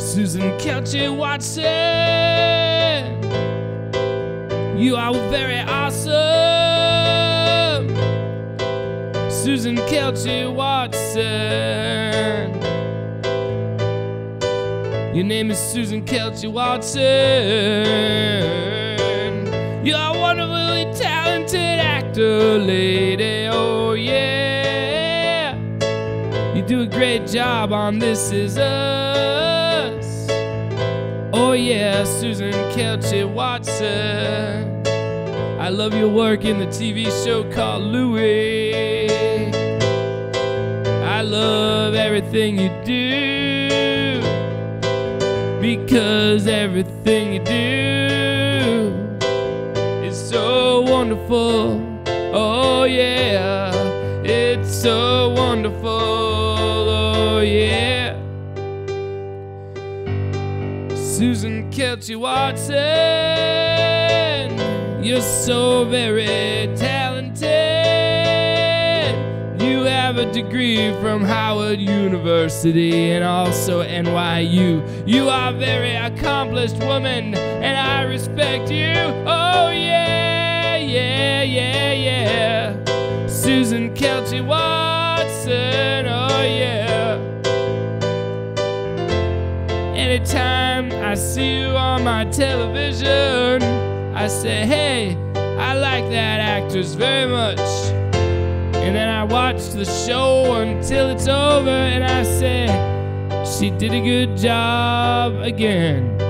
Susan Kelce Watson, you are very awesome. Susan Kelce Watson, your name is Susan Kelce Watson. You are a wonderfully talented actor, lady, oh yeah. You do a great job on This Is Us. Oh yeah, Susan Kelce Watson. I love your work in the TV show called Louie. I love everything you do, because everything you do is so wonderful. Oh yeah, it's so wonderful. Oh yeah. Susan Kelce Watson, you're so very talented. You have a degree from Howard University and also NYU. You are a very accomplished woman, and I respect you. Oh yeah, yeah, yeah, yeah. Susan Kelce Watson, oh yeah. Anytime I see you on my television, I say, hey, I like that actress very much. And then I watch the show until it's over, and I say, she did a good job again.